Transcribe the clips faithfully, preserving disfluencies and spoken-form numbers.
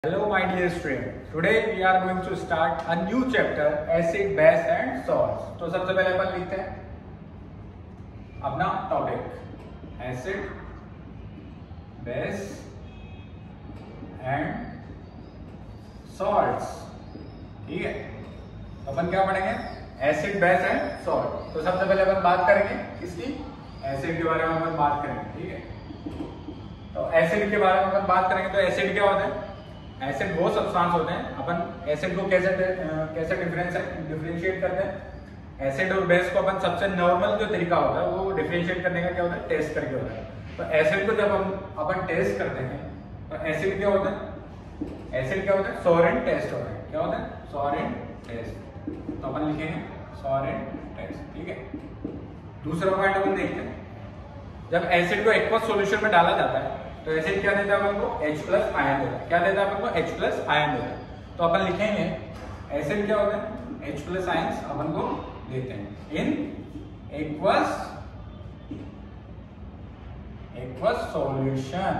Hello my dear student, today we are going to start a new chapter acid, base and salts. तो सबसे पहले अपन लिखते हैं अपना topic acid, base and salts. ठीक है, अपन क्या पढ़ेंगे? Acid, base and salt. तो सबसे पहले अपन बात करेंगे किसकी? एसिड के बारे में अपन बात करेंगे। ठीक है, तो एसिड के बारे में अपन बात करेंगे। तो एसिड क्या होता है? एसिड वो सब्सटेंस होते हैं। अपन एसिड को कैसे कैसे डिफरेंशिएट करते हैं? एसिड और बेस को अपन सबसे नॉर्मल जो तरीका होता है वो डिफरेंशिएट करने का क्या होता है? टेस्ट करके होता है। तो एसिड को जब हम अपन टेस्ट करते हैं तो एसिड क्या होता है? एसिड क्या होता है? सोरेंट टेस्ट होता है। क्या होता है? सोरेंट टेस्ट। तो अपन लिखेंगे सोरेंट टेस्ट। ठीक है, दूसरा पॉइंट अपन देखते हैं। जब एसिड को एक्वस सॉल्यूशन में डाला जाता है तो एसिड क्या देता है अपन को? H प्लस आयन देता है। क्या देता है अपन को? H प्लस आयन देता है। तो अपन लिखेंगे एसिड क्या होता है? H प्लस आयन अपन को देते हैं इन एक्वस एक्वस सॉल्यूशन।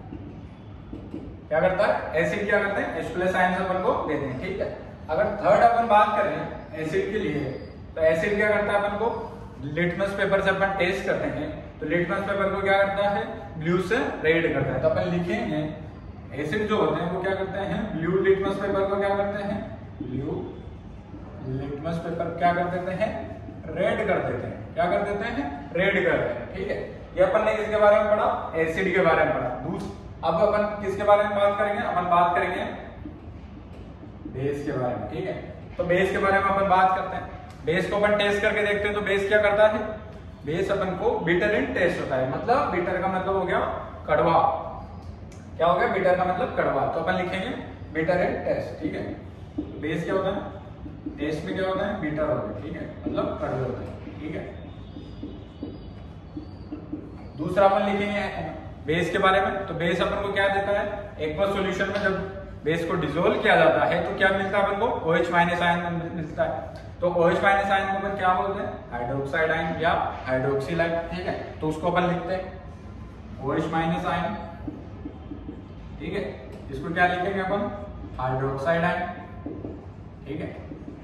क्या करता है? एसिड क्या करते हैं? H प्लस आयन अपन को देते हैं। ठीक है, अगर थर्ड अपन बात करें एसिड के लिए तो एसिड क्या करता है? अपन को लिटमस पेपर से अपन टेस्ट करते हैं तो लिटमस पेपर को क्या करता है? ब्लू से रेड करता है। तो अपन लिखेंगे एसिड जो होते हैं वो क्या करते हैं? ब्लू लिटमस पेपर को क्या करते हैं? ब्लू लिटमस पेपर क्या कर देते हैं? रेड कर देते हैं। क्या कर देते हैं? रेड कर देते हैं। ठीक है, ये अपन ने किसके बारे में पढ़ा? एसिड के बारे में पढ़ा। दूसरा अब अपन किसके बारे में बात करेंगे? अपन बात करेंगे बेस के बारे में। ठीक है, तो बेस के बारे में अपन बात करते हैं। बेस को अपन टेस्ट करके देखते हैं। तो बेस क्या करता है? बेस अपन को बिटर इन टेस्ट होता है। मतलब बिटर का मतलब हो गया कड़वा। क्या हो गया? बिटर का मतलब कड़वा। तो अपन लिखेंगे बिटर इन टेस्ट। ठीक है, बेस क्या होता है? टेस्ट में क्या होता है? बिटर होता है। ठीक है, मतलब कड़वे होते हैं। ठीक है, दूसरा अपन लिखेंगे बेस के बारे में। तो बेस अपन को क्या देता है? एक्वस सॉल्यूशन में जब बेस को डिसोल्व किया जाता है तो क्या मिलता है अपन को? OH माइनस आयन मिलता है। तो OH माइनस आयन को अपन क्या बोलते हैं? हाइड्रोक्साइड आयन या हाइड्रोक्सिल आयन। ठीक है, तो उसको अपन लिखते हैं OH माइनस आयन। ठीक है, इसको क्या लिखेंगे अपन? Hydroxide ion. ठीक है,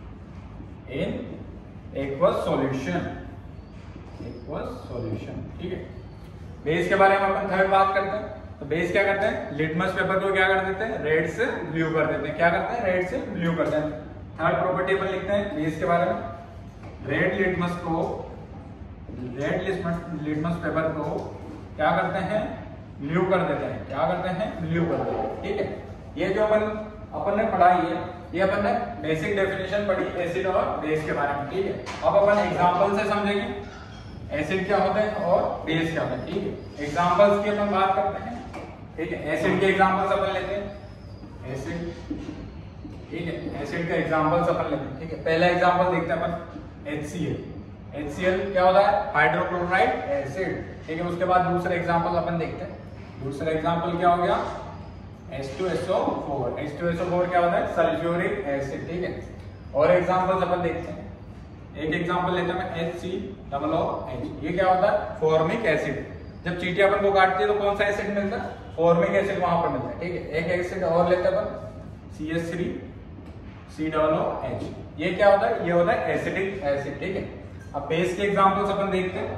in aqueous solution aqueous solution. ठीक है, बेस के बारे में अपन थर्ड बात करते हैं। तो बेस क्या करते हैं? लिटमस पेपर को क्या कर देते हैं? रेड से ब्लू कर देते हैं। क्या करते हैं? रेड से ब्लू कर देते हैं। थर्ड प्रॉपर्टी अपन लिखते हैं बेस के बारे में। रेड लिटमस को रेड लिटमस पेपर को क्या करते हैं? ब्लू कर देते हैं। क्या करते हैं? ब्लू कर देते हैं। ठीक है, ये जो अपन अपन ने पढ़ाई है ये अपन ने बेसिक डेफिनेशन पढ़ी एसिड और बेस के बारे में। ठीक है, अब अपन एग्जांपल से समझेंगे एसिड क्या होता है और बेस क्या होता है। ठीक है, एग्जांपल्स की अपन बात करते हैं। ठीक है, एसिड के एग्जांपल्स अपन लेते हैं। एसिड, ठीक है, एसिड के एग्जांपल्स अपन लेते हैं। ठीक है, पहला एग्जांपल देखते हैं अपन HCl। HCl क्या होता है? Hydrochloride acid. ठीक है, उसके बाद दूसरा एग्जांपल अपन देखते हैं। दूसरा एग्जांपल क्या हो गया? H two S O four. H two S O four क्या होता है? Sulphuric acid. ठीक है, और एग्जांपल्स अपन देखते हैं। एक एग्जांपल लेते हैं मैं H C O O H। ये क्या होता है? Formic acid. जब चींटी अपन को काटती है तो कौन सा एसिड मिलता है? फॉर्मिक एसिड वहां पर मिलता है। ठीक है, एक एसिड और लेते हैं अपन C H three C O O H। ये क्या होता है? ये होता है एसिडिक एसिड। ठीक है, अब बेस के एग्जांपल्स अपन देखते हैं।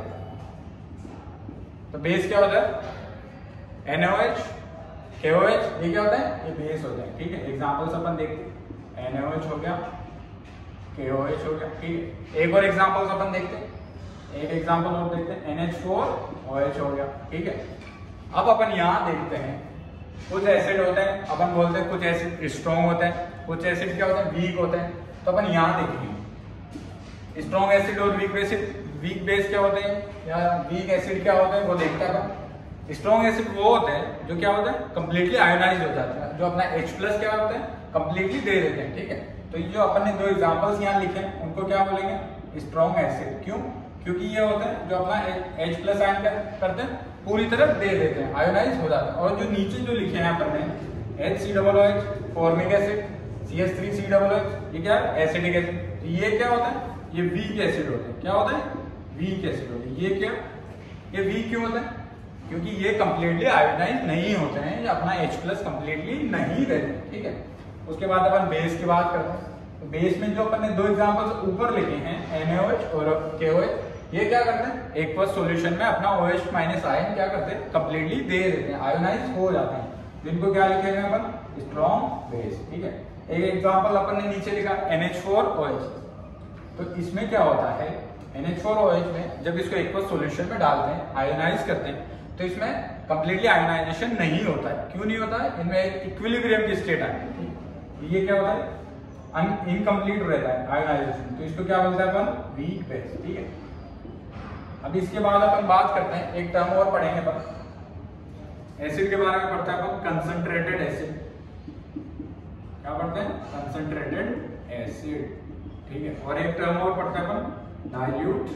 तो बेस क्या होता है? NaOH, KOH। ये क्या होता है? ये बेस होता है। ठीक है, एग्जांपल्स अपन देखते हैं। NaOH हो गया, KOH हो गया। ठीक है, एक और एग्जांपल्स अपन देखते हैं। एक एग्जांपल और देखते हैं N H four O H हो गया। ठीक है, अब अपन यहाँ देखते हैं कुछ एसिड होते हैं अपन बोलते हैं कुछ एसिड स्ट्रॉन्ग होते हैं, कुछ एसिड क्या होते हैं? वीक होते हैं। तो अपन यहाँ देखेंगे स्ट्रॉन्ग एसिड और वीक एसिड। वीक बेस क्या होते हैं या वीक एसिड क्या होते हैं वो देखते हैं अपन। स्ट्रॉन्ग एसिड वो होते हैं जो क्या होते हैं? कंप्लीटली आयोनाइज हो जाते हैं। जो अपना H प्लस क्या होते हैं? कंप्लीटली दे देते हैं। ठीक है, तो ये जो अपन ने दो एग्जांपल्स यहाँ लिखे हैं उनको क्या बोलेंगे? Strong acid. क्यों? क्योंकि ये होते हैं जो अपना H प्लस आयन क्या करते हैं? पूरी तरह दे देते हैं, आयोनाइज हो जाते हैं। और जो नीचे जो लिखे हैं अपन ने H C O O H formic acid, C H three C O O H, ये क्या है? Acidic acid. तो ये क्या होता है? ये वीक एसिड होते हैं। क्या होता है? वीक एसिड होते हैं। ये क्या? ये वीक क्यों होता है? क्योंकि ये कंप्लीटली आयोनाइज नहीं होते हैं, ये अपना H प्लस कंप्लीटली नहीं रहते, ठीक है। उसके बाद अपन बेस की बात करते हैं। तो बेस में जो अपन ने दो एग्जांपल्स ऊपर लिखे हैं NaOH और KOH, ये क्या करते हैं एक्वस सॉल्यूशन में अपना OH माइनस आयन क्या करते हैं कंप्लीटली दे देते हैं, आयोनाइज हो जाते हैं, जिनको क्या लिखेंगे अपन स्ट्रॉन्ग बेस, ठीक है। एक एग्जांपल अपन ने नीचे लिखा N H four O H. तो इसमें क्या होता है N H four O H में जब इसको एक्वस सॉल्यूशन में डालते हैं, आयोनाइज करते हैं, तो इसमें कंप्लीटली आयोनाइजेशन नहीं होता है। क्यों नहीं होता है? इनमें एक इक्विलिब्रियम की स्टेट आती है, ये क्या होता है इनकम्प्लीट रहता है आयोनाइजेशन, तो इसको क्या बोलते हैं अपन वीक बेस, ठीक है। अब इसके बाद अपन बात करते हैं, एक टर्म और पढ़ेंगे अपन एसिड के बारे में पढ़ते हैं अपन कंसंट्रेटेड एसिड। क्या पढ़ते हैं? कंसंट्रेटेड एसिड, ठीक है। और एक टर्म और पढ़ते हैं अपन डाइल्यूट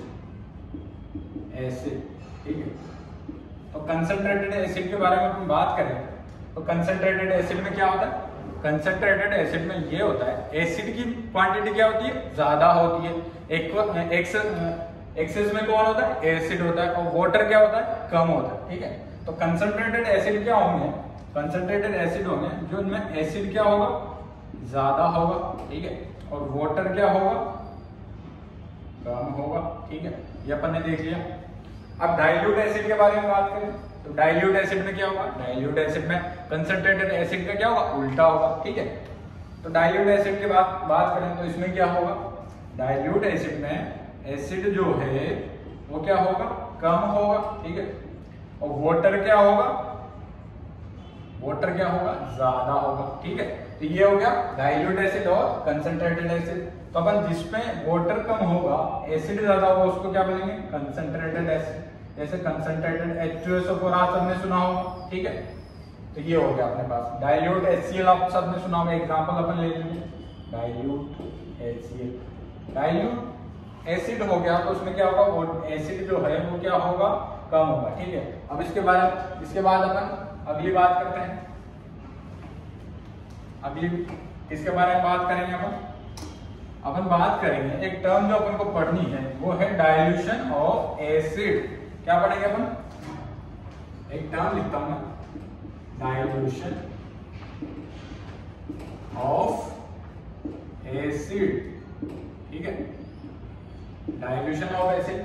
एसिड, ठीक है। तो कंसंट्रेटेड एसिड के बारे में अपन बात करें तो कंसंट्रेटेड एसिड में क्या होता है? कंसंट्रेटेड एसिड में ये होता है एसिड की क्वांटिटी क्या होती है ज्यादा होती है, एक एक्सेस एक्सेस में कौन होता है एसिड होता है, और वाटर क्या होता है कम होता है, ठीक है। तो कंसंट्रेटेड एसिड क्या होंगे? कंसंट्रेटेड एसिड होंगे जो इनमें एसिड क्या होगा ज्यादा होगा, ठीक है, और वाटर क्या होगा कम होगा, ठीक है। ये अपन ने देख लिया। अब डाइल्यूट एसिड के बारे में बात करें तो डाइल्यूट एसिड में क्या होगा? डाइल्यूट एसिड में कंसंट्रेटेड एसिड का क्या होगा उल्टा होगा, ठीक है। तो डाइल्यूट एसिड की बात बात करें तो इसमें क्या होगा? डाइल्यूट एसिड में एसिड जो है वो क्या होगा कम होगा, ठीक है, और वाटर क्या होगा वाटर क्या होगा ज्यादा होगा, ठीक है। तो ये हो गया डाइल्यूट एसिड और कंसंट्रेटेड एसिड। तो अपन जिसमें वाटर कम होगा एसिड ज्यादा होगा उसको क्या बोलेंगे? Concentrated acid. जैसे concentrated H two S O four आप सबने सुना होगा, ठीक है। तो ये हो गया अपने पास डाइल्यूट एच सी एल, आप सबने सुना होगा, एग्जांपल अपन ले लेंगे dilute H C L. Dilute acid हो गया तो उसमें क्या होगा वो एसिड जो है वो क्या होगा कम होगा, ठीक है। अब इसके बाद इसके बाद अपन अगली बात करते हैं, अगली किसके बारे में बात करेंगे अपन? अपन बात करेंगे एक टर्म जो अपन को पढ़नी है वो है डाइल्यूशन ऑफ एसिड। क्या पढ़ेंगे अपन? एक टर्म लिखता हूं मैं, डाइल्यूशन ऑफ एसिड, ठीक है। डाइल्यूशन ऑफ एसिड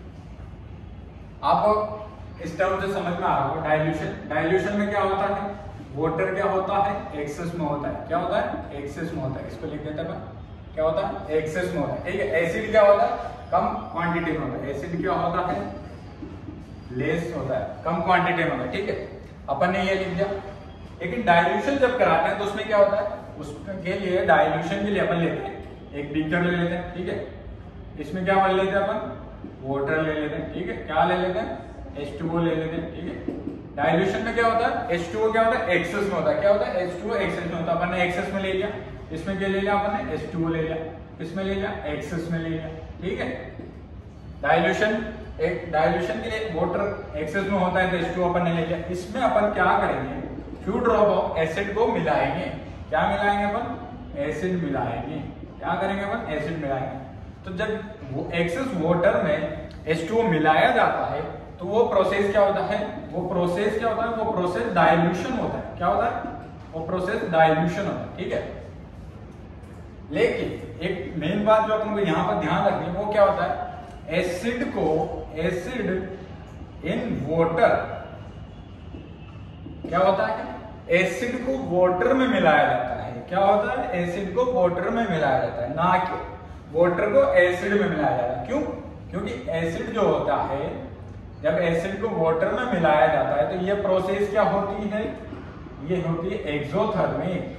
आप इस टर्म से समझ में आ रहा होगा। डाइल्यूशन डाइल्यूशन में क्या होता है? वाटर क्या होता है एक्सेस में होता है। क्या होता है? एक्सेस में होता है। इसको लिख देते हैं, क्या होता है एक्सेस में होता है, ठीक है। एसिड क्या होता है? कम क्वांटिटी में होता है। एसिड क्या होता है? लेस होता है, कम क्वांटिटी में होता है, ठीक है। अपन ने ये लिख दिया। लेकिन डाइल्यूशन जब कराते हैं तो उसमें क्या होता है? उसके लिए डाइल्यूशन के लिए अपन लेते हैं एक बीकर ले लेते हैं, ठीक है। इसमें क्या मान लेते हैं अपन? वाटर ले लेते हैं, ठीक है। क्या ले लेते हैं? एच टू ओ ले लेते हैं, ठीक है। डाइल्यूशन में क्या होता है? एच टू ओ क्या होता है? एक्सेस में होता है। क्या होता है? एच टू ओ एक्सेस में होता है। अपन ने एक्सेस में ले लिया। इसमें क्या ले लिया अपन ने? एच टू ओ ले लिया। इसमें ले लिया एक्सेस में ले लिया, ठीक है। डाइल्यूशन एक डाइल्यूशन के लिए वाटर एक्सेस में होता है तो एच टू ओ अपन ने ले लिया। इसमें अपन क्या करेंगे? फ्यू ड्रॉप ऑफ एसिड को मिलाएंगे। क्या मिलाएंगे अपन? एसिड मिलाएंगे। क्या करेंगे अपन? एसिड मिलाएंगे। तो जब वो एक्सेस वाटर में एच टू ओ मिलाया जाता है तो वो प्रोसेस क्या होता है? वो प्रोसेस क्या होता है? वो प्रोसेस डाइल्यूशन होता है। क्या होता है? वो प्रोसेस डाइल्यूशन होता है, ठीक है। लेकिन एक मेन बात जो अपन को यहाँ पर ध्यान रखनी है वो क्या होता है? एसिड को एसिड इन वाटर क्या होता है? एसिड को वाटर में मिलाया जाता है। क्या होता है? एसिड को वाटर में मिलाया जाता है, ना कि वाटर को एसिड में मिलाया जाता है। क्यों? क्योंकि एसिड जो होता है जब एसिड को वाटर में मिलाया जाता है तो ये प्रोसेस क्या होती है? ये होती है एक्सोथर्मिक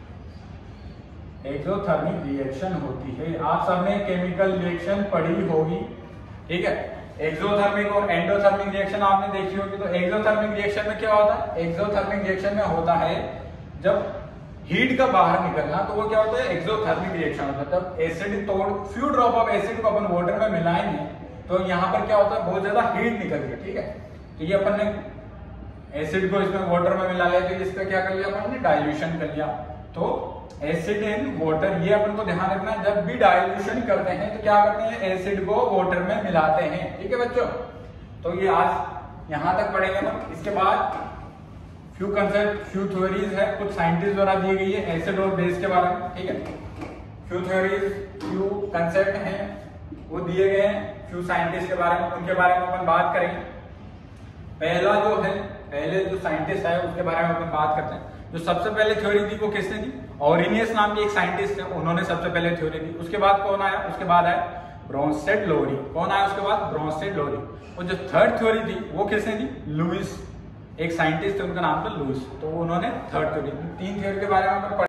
एक्सोथर्मिक रिएक्शन होती है। आप सबने केमिकल रिएक्शन पढ़ी होगी, ठीक है। एक्सोथर्मिक और एंडोथर्मिक रिएक्शन आपने देखी होगी। तो एक्सोथर्मिक रिएक्शन में क्या होता है? एक्सोथर्मिक रिएक्शन में होता है जब हीट का बाहर निकलना, तो वो क्या होता है? एक्सोथर्मिक रिएक्शन होता है। जब एसिड तोड़ फ्यू ड्रॉप ऑफ एसिड को अपन वाटर में मिलाएंगे तो यहाँ पर क्या होता है? बहुत ज्यादा हीट निकलती है, ठीक है। तो ये अपन ने एसिड को इसमें वाटर में मिला लिया, तो इसका क्या कर लिया अपन ने? डाइल्यूशन कर लिया। तो एसिड इन वाटर, ये अपन को ध्यान रखना है। जब भी डाइल्यूशन करते हैं तो क्या करते हैं? एसिड को वाटर में मिलाते हैं, ठीक है बच्चों। तो ये आज यहाँ तक पढ़ेंगे हम। इसके बाद फ्यू कंसेप्ट फ्यू थ्योरीज है, कुछ साइंटिस्ट द्वारा दी गई है एसिड और बेस के बारे में, ठीक है। फ्यू थ्योरीज फ्यू कंसेप्ट हैं वो दिए गए हैं फ्यू साइंटिस्ट के बारे में, उनके बारे में अपन बात करेंगे। पहला जो है, पहले जो साइंटिस्ट है उसके बारे में अपन बात करते हैं। जो सबसे पहले थ्योरी दी वो किसने दी? ऑरिनियस नाम के एक साइंटिस्ट है, उन्होंने सबसे पहले थ्योरी दी। उसके बाद कौन आया? उसके बाद आया ब्रोंस्टेड लोरी। कौन आया उसके बाद? Bronsted Lowry. और जो थर्ड थ्योरी थी वो किसने दी? लुइस, एक साइंटिस्ट है उनका नाम था लुइस, तो उन्होंने थर्ड थ्योरी दी। तीन थ्योरी के बारे में